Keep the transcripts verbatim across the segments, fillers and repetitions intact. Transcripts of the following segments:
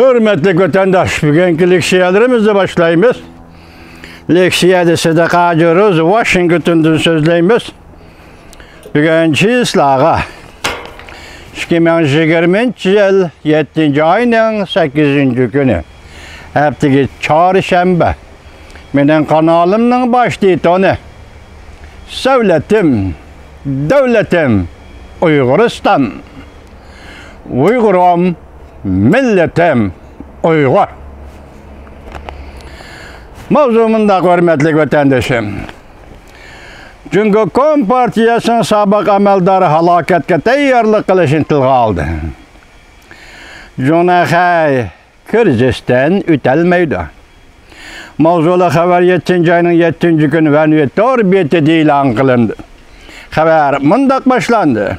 Hürmetli vatandaş, bugünkü leksiyalarımızla başlayımız. Leksiyada sadaka ediyoruz, Washington'dan sözleyimiz. Bugünkü ıslağa. iki bin yigirmanchi yıl yettinchi ayının sakkizinchi günü. Haftaki çarşamba. Menin kanalımның baş detoni. Savlatim, devletim, Uyg'uriston. Uyg'urum, milletim, Uyg'ur. Mavzumunda hürmetli vatandaşım. Çünkü Kom Partiyasının sabık amaldari halokatga tayyorlik qilishni tilga oldi. Jo'nahay Kırgızistan o'talmaydi. Mavzuli xabar yettinchi ayning yettinchi kuni Vanuatu betida e'lon qilindi. Xabar mundaq boshlandi.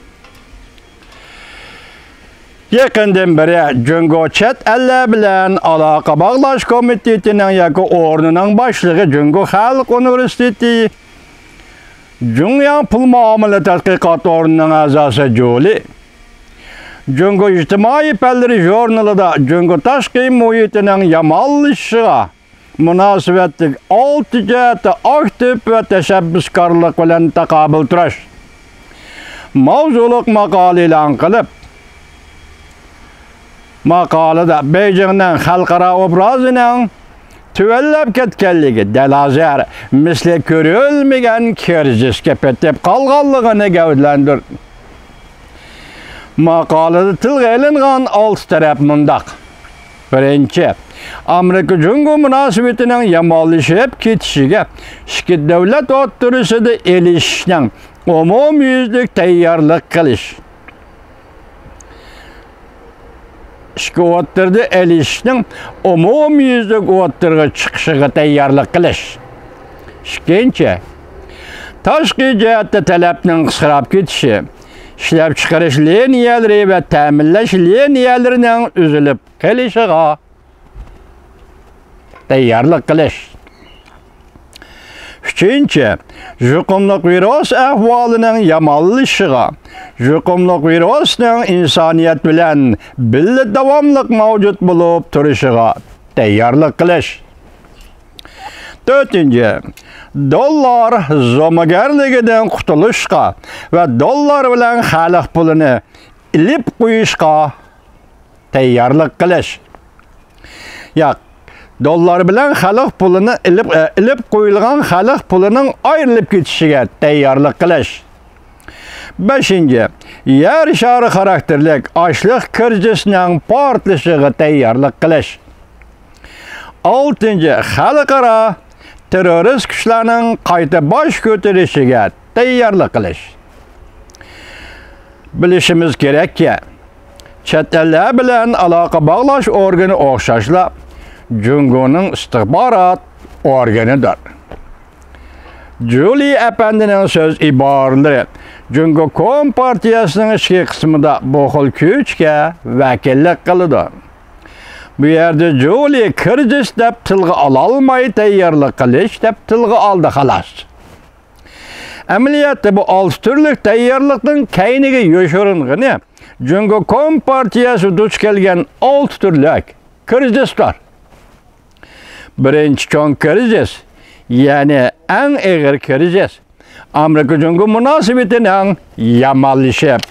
Yaqindan beri Jungo chet ellar bilan aloqa bog'lash komitetining yoki o'rnining boshlig'i Jungo Xalq Universiteti Dünya Pul Muamele Tadqiqot o'rnining a'zosi Joli Jungo ijtimoiy fanlar jurnalida Jungo tashqi muhitining yomonlashishiga munosabatli olti jihati aktiv va tashabbuskorlik bilan taqobil turish mavzuliq maqola e'lon qilib, maqolada Beijingning xalqaro obrazining tuvallab ketganligi dalazar misli ko'rilmagan kirzishga petib qolganligini gavdlandirdi. Maqolada tilga ilingan olti taraf mundaq. Birinchi, Amerika Jungo munosabatining yomonlashib ketishiga ikki davlat o'rtasida elishishning umumyuzlik tayyorlik qilish. Ikki o'rtada elishishning umumyuzlik o'rtaga chiqishiga tayyorlik qilish. Ikkinchi, tashqi jihatda talabning qisqarib ketishi, ishlab chiqarish liniyalari va ta'minlash liniyalarining uzilib qolishiga tayyorlik qilish. Uchinchi, yuqumliq virus ahvolining yomonlashishiga, yuqumliq virusning insoniyat bilan birga davomli mavjud bo'lib turishiga tayyorlik qilish. To'rtinchi, dollar zo'magarligidan qutulishga va dollar bilan xalq pulini ilib qo'yishga tayyorlik qilish. Yo'q, dollar bilan xalq pulini ilib ilib qo'yilgan xalq pulining ayrilib ketishiga tayyorlik qilish. Beshinchi, yer shari xarakterlik ochliq krizisining portlashiga tayyorlik qilish. Oltinchi, xalqaro terrorist kuchlarning qayta bosh ko'tarishiga tayyorlik qilish. Bilishimiz kerakki, chet ellar bilan aloqa bog'lash organi o'xshashla Jungoning istixborot organidir. Joli apandining so'z iboralari Jungo Kom partiyasining ichki qismida bu xil kuchga vakillik qiladi. Bu yerda Joli Kırgız deb tilga ololmay tayyorlik qilish deb tilga oldi xolos. Amaliyotda bu olti turli tayyorlikning kayniga yoshiring'ini Jungo Kom partiyasi duch kelgan olti turlik krizislar. Birinchi cho'ng krizis, ya'ni eng og'ir krizis, Amerika Jungo munosabatining yomonlashib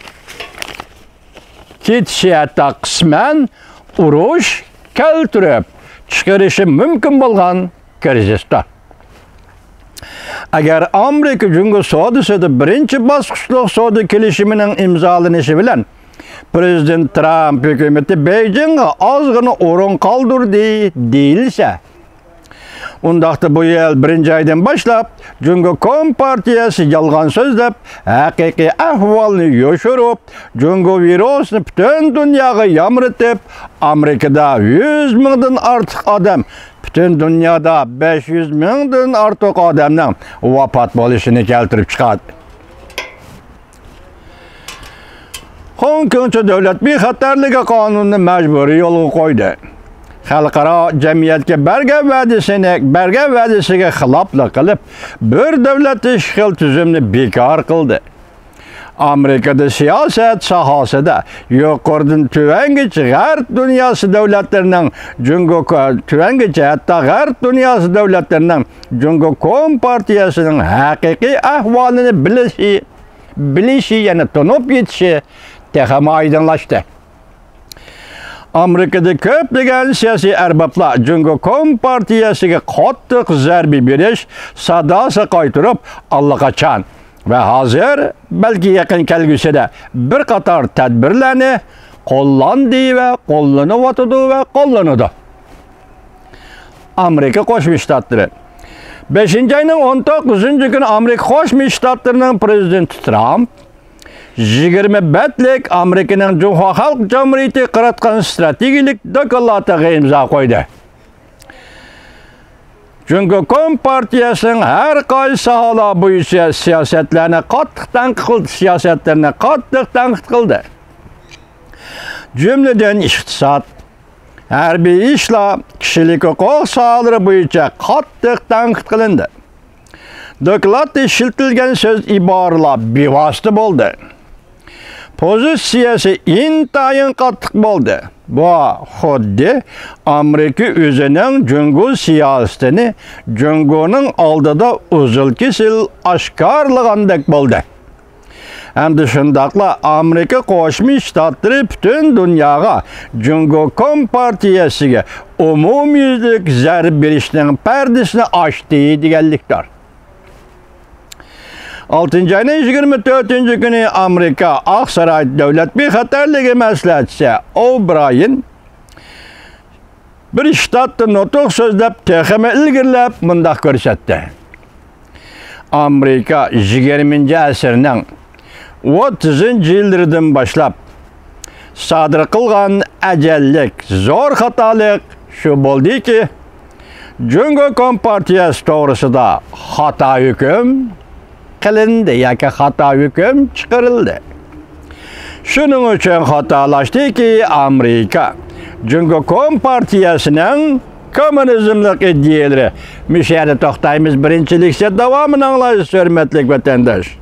ketishi hatto qisman urush keltirib chiqarishi mumkin bo'lgan krizislar. Agar Amerika Jungo savdosida birinchi bosqichli savdo kelishimining imzolanishi bilan Prezident Trump hukumati Beijingga ozgina o'rin qoldirdi deyilsa, undaqda bu yil birinchi oydan boshlab Jungo Kom partiyasi yolg'on so'zlab, haqiqiy ahvolni yoshirib, Jungo virusni butun dunyoga yomritib, Amerikada yuz mingdan ortiq odam, butun dunyoda besh yuz mingdan ortiq odamning vafot bo'lishini keltirib chiqadi. Hong Kong davlat bexatarligi qonunini majburiy yo'lga qo'ydi. Xalqaro jamiyatga bergan va'dasini, bergan va'dasiga xiloflik qilib, bir davlat ishg'ol tuzumni bekor qildi. Amerika'da siyaset sahasida yuqoridan tuvangacha g'arb dunyosi davlatlarining Jungo tuvangacha hatto g'arb dunyosi davlatlarining Jungo Kompartiyasining haqiqiy ahvolini bilishi, bilishi yana tunib yetishi texam aydınlaştı. Amerika'da köplagan siyosiy arboblar Jungo Kompartiyasiga qattiq zarba berish sadosi qaytirib allaqachon va hozir balki yaqin kelgusida bir qator tadbirlarni qo'llandi va qo'llanayotdi va qo'llanadi. Amerika Qo'shma Shtatlari beshinchi ayning o'n to'qqizinchi kuni Amerika Qo'shma Shtatlarining prezidenti Trump yigirma betlik Amerikaning Cumhuriyet Halk Cumhuriyeti qaratgan strategik doklatiga imzo qo'ydi. Jungo Kompartiyasining har qaysi sohalar bo'yicha siyosatlarni qattiq tanqid qildi, siyosatlarni qattiq tanqid qildi. Jumladan iqtisod, harbiy ishlar, kishilik huquq sohalari bo'yicha qattiq tanqid qilindi. Dokladda ishlatilgan so'z iboralar bevosita bo'ldi. Pozitsiyasi intayin qattiq bo'ldi. Bu xuddi Amerika o'zining Jungo siyosatini Jungoning oldida uzil-kesil oshkorlagandek bo'ldi. Hamda shundaqla Amerika Qo'shma Shtatlari butun dunyoga Jungo Kompartiyasiga umumyuzlik zarb berishning pardasini ochdi deganlikdir. oltinchi ayning yigirma to'rtinchi kuni Amerika Oqsaroy davlat bexatarligi maslahatchisi O'Brien bir shtatda nutq so'zlab texmi ilgirlab mundaq ko'rsatdi. Amerika yigirmanchi asrning o'ttizinchi yillaridan boshlab sodir qilgan ajallik zo'r xatolik shu bo'ldiki, Jungo Kompartiyasi to'g'risida xato hukm qilindi yoki xato hukm chiqarildi. Shuning uchun xatolashdiki, Amerika Jungo Kompartiyasining kommunizmlik ideyalari. Mishada to'xtaymiz, birinchi leksiya davomini anglaysiz, hurmatli vatandosh.